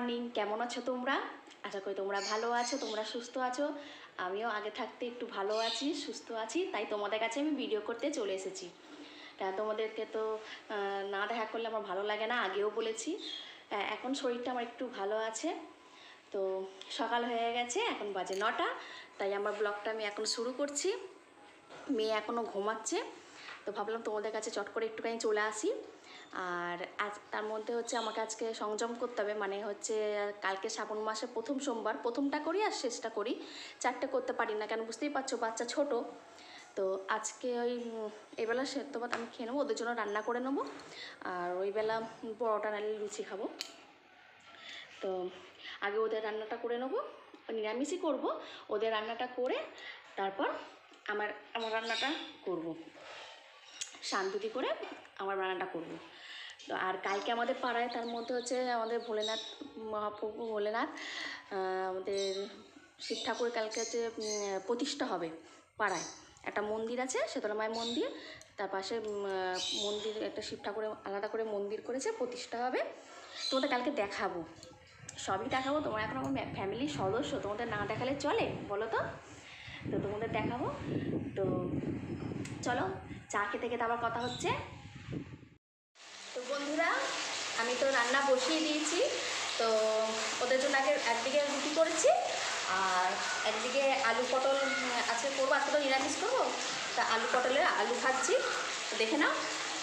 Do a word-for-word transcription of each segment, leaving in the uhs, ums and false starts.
Morning, কেমন আছো তোমরা? আশা করি তোমরা ভালো আছো, তোমরা সুস্থ আছো। আমিও আগে থাকতে একটু ভালো আছি, সুস্থ আছি, তাই তোমাদের কাছে আমি ভিডিও করতে চলে এসেছি। কেন তোমাদেরকে তো না দেখা করলে আমার ভালো লাগে না, আগেও বলেছি। এখন শরীরটা আমার একটু ভালো আছে। তো সকাল হয়ে গেছে, এখন বাজে নটা, তাই আমার ব্লগটা আমি এখন শুরু করছি। মেয়ে এখনও ঘুমাচ্ছে, তো ভাবলাম তোমাদের কাছে চট করে একটুখানি চলে আসি। আর আজ তার মধ্যে হচ্ছে আমাকে আজকে সংযম করতে হবে, মানে হচ্ছে কালকে শ্রাবণ মাসে প্রথম সোমবার, প্রথমটা করি আর শেষটা করি, চারটে করতে পারি না, কেন বুঝতেই পারছো, বাচ্চা ছোট। তো আজকে ওই এবেলা সেদ্ধ ভাত আমি খেয়ে নেবো, ওদের জন্য রান্না করে নেবো, আর ওই বেলা পরোটা নাহলে লুচি খাবো। তো আগে ওদের রান্নাটা করে নেবো, নিরামিষই করবো, ওদের রান্নাটা করে তারপর আমার আমার রান্নাটা করব, শান্তি করে আমার রান্নাটা করব। তো আর কালকে আমাদের পাড়ায়, তার মধ্যে হচ্ছে আমাদের ভোলেনাথ মহাপ্রভু ভোলেনাথ আমাদের শিব ঠাকুর কালকে হচ্ছে প্রতিষ্ঠা হবে পাড়ায়। একটা মন্দির আছে, শীতলা মায়ের মন্দির, তার পাশে মন্দির একটা শিব ঠাকুরের আলাদা করে মন্দির করেছে, প্রতিষ্ঠা হবে। তোমাদের কালকে দেখাবো, সবই দেখাবো। তোমরা এখন আমার ফ্যামিলির সদস্য, তোমাদের না দেখালে চলে বলো তো? তো তোমাদের দেখাবো। তো চলো, চা খেতে খেতে আবার কথা হচ্ছে। তো বন্ধুরা, আমি তো রান্না বসিয়ে দিয়েছি। তো ওদের জন্য আগে একদিকে রুটি করেছি, আর একদিকে আলু পটল আজকে করবো, আজকে তো নিরামিষ করবো, তা আলু পটলের আলু ভাজছি, দেখে নাও।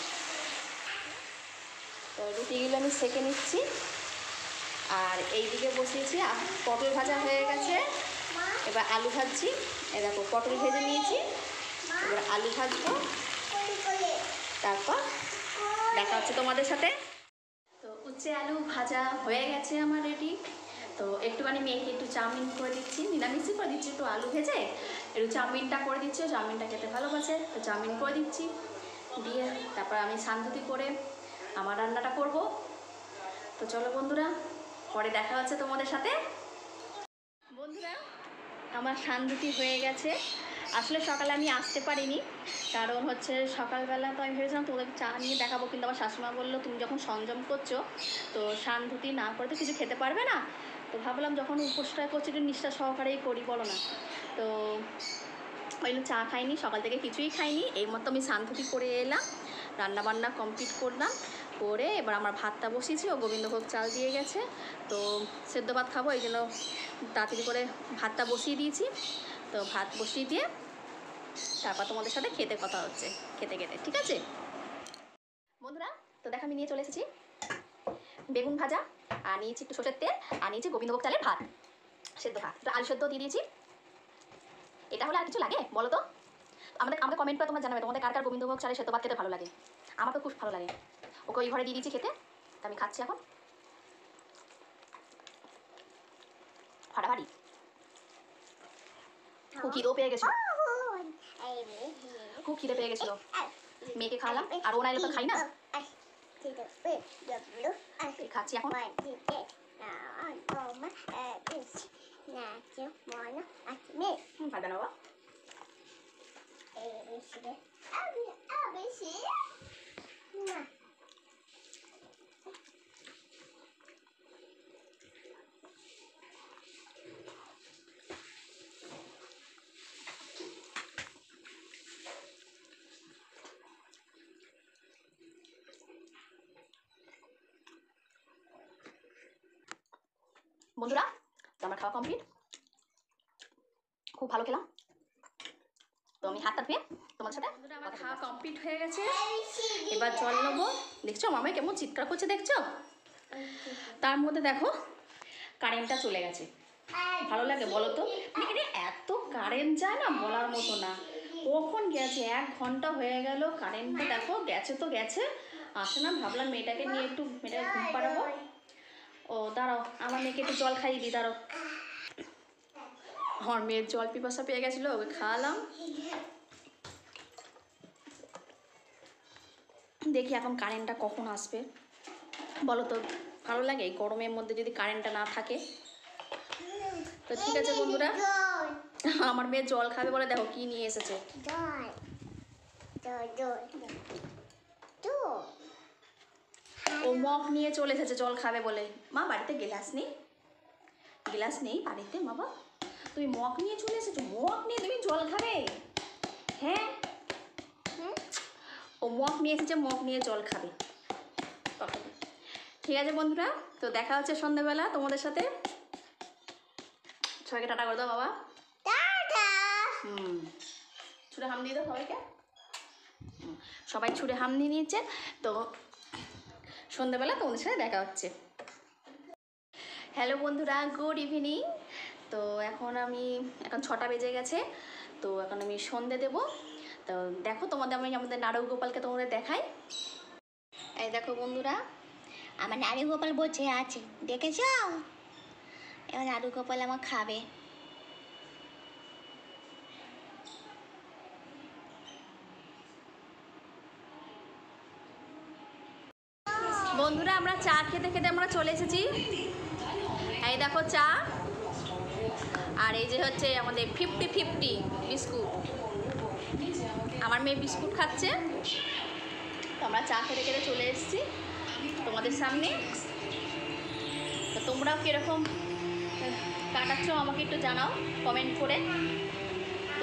তো রুটিগুলো আমি সেঁকে নিচ্ছি, আর এইদিকে বসিয়েছি পটল ভাজা হয়ে গেছে, এবার আলু ভাজছি। এ দেখো পটল ভেজে নিয়েছি, এবার আলু ভাজবো, তারপর দেখা হচ্ছে তোমাদের সাথে। তো উচ্ছে আলু ভাজা হয়ে গেছে আমার রেডি। তো একটুখানি মেয়েকে একটু চাউমিন করে দিচ্ছি, নিরামিষই করে দিচ্ছি, একটু আলু ভেজে একটু চাউমিনটা করে দিচ্ছি, চাউমিনটা খেতে ভালোবাসে, তো চাউমিন করে দিচ্ছি, দিয়ে তারপর আমি শান্তি করে আমার রান্নাটা করব। তো চলো বন্ধুরা, পরে দেখা হচ্ছে তোমাদের সাথে। বন্ধুরা, আমার শান্তি হয়ে গেছে। আসলে সকালে আমি আসতে পারিনি, কারণ হচ্ছে সকালবেলা তো আমি ভেবেছিলাম তোমাদের চা নিয়ে দেখাবো, কিন্তু আমার শাশুমা বললো তুমি যখন সংযম করছো তো শান্তি না করে তো কিছু খেতে পারবে না। তো ভাবলাম যখন উপোসটা করছি একটু নিষ্ঠা সহকারেই করি, বলো না? তো ওই চা খাইনি, সকাল থেকে কিছুই খাইনি, এই মতো আমি শান্তি করে এলাম, রান্নাবান্না কমপ্লিট করলাম, করে এবার আমার ভাতটা বসিয়েছি, ও গোবিন্দভোগ চাল দিয়ে গেছে, তো সেদ্ধ ভাত খাবো, এই জন্য তাড়াতাড়ি করে ভাতটা বসিয়ে দিয়েছি। তো ভাত বসিয়ে দিয়ে তারপর তোমাদের সাথে খেতে কথা হচ্ছে, খেতে খেতে, ঠিক আছে বন্ধুরা? তো দেখা আমি নিয়ে চলে এসেছি বেগুন ভাজা, আর নিয়েছি একটু সরষের তেল, আর নিয়েছি গোবিন্দভোগ চালের ভাত, সেদ্ধ ভাত, একটু আলু সেদ্ধ দিয়ে দিয়েছি। এটা হলে আর কিছু লাগে বলো তো? আমাদের আমাকে কমেন্ট করে তোমরা জানাবে তোমাদের কার কার গোবিন্দভোগ চালের সেদ্ধ ভাত খেতে ভালো লাগে। আমার তো খুব ভালো লাগে। ওকে ওই ঘরে দিয়ে দিয়েছি খেতে, তা আমি খাচ্ছি এখন ফাটাফাটি। খুব খিদেও পেয়ে গেছিল, খুব খিদে পেয়ে গেছিল, মেয়েকে খাওয়ালাম, আর ও না এলে তো খাই না, খাচ্ছি এখন। ভাত বানাবো বন্ধুরা। তো আমার খাওয়া কমপ্লিট, খুব ভালো খেলাম। তো আমি হাতটা ধুয়ে তোমার সাথে, আমার খাওয়া কমপ্লিট হয়ে গেছে, এবার জল নেবো। দেখছো মামাই কেমন চিৎকার করছে, দেখছো? তার মধ্যে দেখো কারেন্টটা চলে গেছে, ভালো লাগে বলো তো? এখানে এত কারেন্ট যায় না, বলার মতো না। কখন গেছে, এক ঘন্টা হয়ে গেল কারেন্টটা, দেখো গেছে তো গেছে, আসে না। ভাবলাম মেয়েটাকে নিয়ে একটু মেয়েটাকে ঘুম পাড়াবো। ও দাঁড়াও, আমার মেয়েকে একটু জল খাইয়ে দিই, দাঁড়াও। আমার মেয়ের জল পিপাসা পেয়ে গেছিলো, ওকে খাওয়ালাম। দেখি এখন কারেন্টটা কখন আসবে বলো তো? ভালো লাগে এই গরমের মধ্যে যদি কারেন্টটা না থাকে। তো ঠিক আছে বন্ধুরা, আমার মেয়ে জল খাবে বলে দেখো কি নিয়ে এসেছে, ও মগ নিয়ে চলে এসেছে জল খাবে বলে। মা বাড়িতে গ্লাস নেই, গ্লাস নেই বাড়িতে বাবা, তুমি মগ নিয়ে চলে এসেছো, মগ নিয়ে তুমি জল খাবে? হ্যাঁ ও মগ নিয়ে এসেছে, মগ নিয়ে জল খাবে। ঠিক আছে বন্ধুরা, তো দেখা হচ্ছে সন্ধ্যাবেলা তোমাদের সাথে। সবাইকে টাটা করে দাও বাবা। হুম ছুঁড়ে হাম দিয়ে দাও সবাইকে। সবাই ছুঁড়ে হাম দিয়ে নিয়েছে, তো সন্ধ্যাবেলা তোমাদের সাথে দেখা হচ্ছে। হ্যালো বন্ধুরা, গুড ইভিনিং। তো এখন আমি এখন ছটা বেজে গেছে, তো এখন আমি সন্ধে দেব। তো দেখো তোমাদের আমি আমাদের নাড়ু গোপালকে তোমাদের দেখাই। এই দেখো বন্ধুরা, আমার নাড়ু গোপাল বসে আছে, দেখেছ? এবার নাড়ু গোপাল আমার খাবে। বন্ধুরা আমরা চা খেতে খেতে আমরা চলে এসেছি। এই দেখো চা, আর এই যে হচ্ছে আমাদের ফিফটি ফিফটি বিস্কুট। আমার মেয়ে বিস্কুট খাচ্ছে, তো আমরা চা খেতে খেতে চলে এসেছি তোমাদের সামনে। তো তোমরাও কীরকম কাটাচ্ছ আমাকে একটু জানাও কমেন্ট করে। তো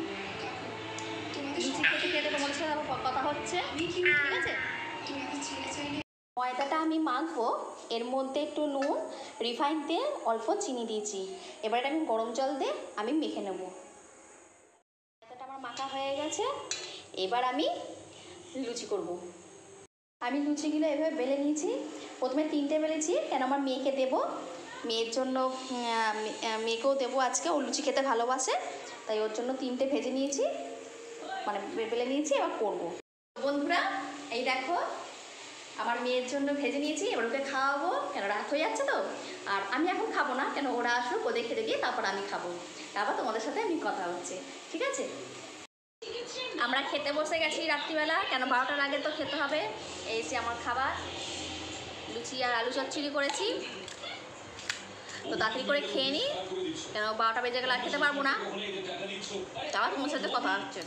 লুচি খেতে খেতে তোমাদের সাথে কথা হচ্ছে, ঠিক আছে? ময়দাটা আমি মাখবো, এর মধ্যে একটু নুন, রিফাইন তেল, অল্প চিনি দিয়েছি। এবার এটা আমি গরম জল দিয়ে আমি মেখে নেব। ময়দাটা আমার মাখা হয়ে গেছে, এবার আমি লুচি করব। আমি লুচিগুলো এভাবে বেলে নিয়েছি, প্রথমে তিনটে বেলেছি, কেন আমার মেয়েকে দেবো, মেয়ের জন্য মেয়েকেও দেবো আজকে, ও লুচি খেতে ভালোবাসে, তাই ওর জন্য তিনটে ভেজে নিয়েছি, মানে বেলে নিয়েছি। এবার করবো বন্ধুরা, এই দেখো আমার মেয়ের জন্য ভেজে নিয়েছি, এবার ওকে খাওয়াবো, কেন রাত হয়ে যাচ্ছে তো। আর আমি এখন খাবো না, কেন ওরা আসুক, ওদের খেতে দিয়ে তারপর আমি খাবো, তারপর তোমাদের সাথে আমি কথা হচ্ছে, ঠিক আছে? আমরা খেতে বসে গেছি রাত্রিবেলা, কেন বারোটার আগে তো খেতে হবে। এই যে আমার খাবার, লুচি আর আলু চচ্চড়ি করেছি, তো তাড়াতাড়ি করে খেয়ে নিই, কেন বারোটা বেজে গেলে আর খেতে পারবো না। তারপর তোমার সাথে কথা হচ্ছে।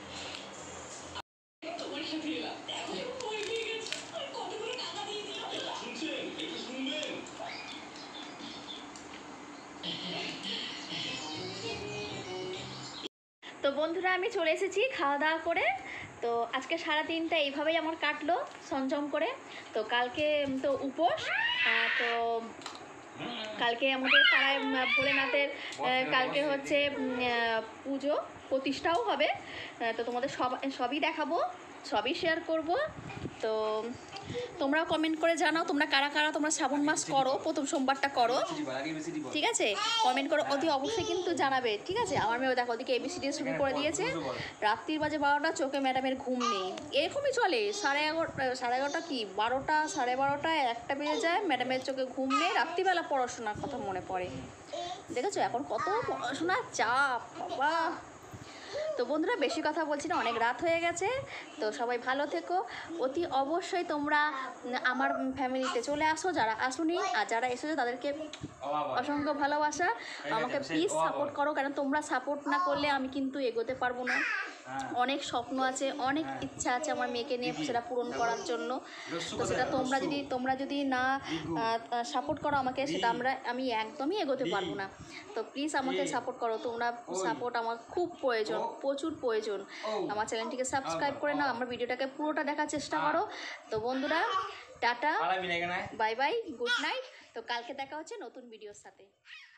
তো বন্ধুরা আমি চলে এসেছি খাওয়া দাওয়া করে। তো আজকে সারা দিনটা এইভাবেই আমার কাটলো সংযম করে। তো কালকে তো উপোস, তো কালকে আমাদের পাড়ায় ভোলেনাথের কালকে হচ্ছে পুজো প্রতিষ্ঠাও হবে। তো তোমাদের সব সবই দেখাবো, সবই শেয়ার করব। তো তোমরাও কমেন্ট করে জানাও তোমরা কারা কারা তোমরা শ্রাবণ মাস করো, প্রথম সোমবারটা করো, ঠিক আছে? কমেন্ট করো অতি অবশ্যই কিন্তু জানাবে, ঠিক আছে? আমার মেয়ে দেখো ওদিকে এবিসিডি শুরু করে দিয়েছে, রাত্রির বাজে বারোটা, চোখে ম্যাডামের ঘুম নেই, এরকমই চলে। সাড়ে এগারোটা সাড়ে এগারোটা কি বারোটা সাড়ে বারোটায় একটা বেজে যায়, ম্যাডামের চোখে ঘুম নেই, রাত্রিবেলা পড়াশোনার কথা মনে পড়ে। দেখেছো এখন কত পড়াশোনার চাপ বাবা। তো বন্ধুরা বেশি কথা বলছি না, অনেক রাত হয়ে গেছে। তো সবাই ভালো থেকো, অতি অবশ্যই তোমরা আমার ফ্যামিলিতে চলে আসো, যারা আসোনি, আর যারা এসেছো তাদেরকে অসংখ্য ভালোবাসা। আমাকে প্লিজ সাপোর্ট করো, কারণ তোমরা সাপোর্ট না করলে আমি কিন্তু এগোতে পারবো না। অনেক স্বপ্ন আছে, অনেক ইচ্ছা আছে আমার মেয়েকে নিয়ে, সেটা পূরণ করার জন্য। তো সেটা তোমরা যদি তোমরা যদি না সাপোর্ট করো আমাকে, সেটা আমরা আমি একদমই এগোতে পারবো না। তো প্লিজ আমাকে সাপোর্ট করো, তোমরা সাপোর্ট আমার খুব প্রয়োজন, প্রচুর প্রয়োজন। আমার চ্যানেলটিকে সাবস্ক্রাইব করে নাও, আমার ভিডিওটাকে পুরোটা দেখার চেষ্টা করো। তো বন্ধুরা tata, bye bye, good night. তো কালকে দেখা হচ্ছে নতুন ভিডিওর সাথে।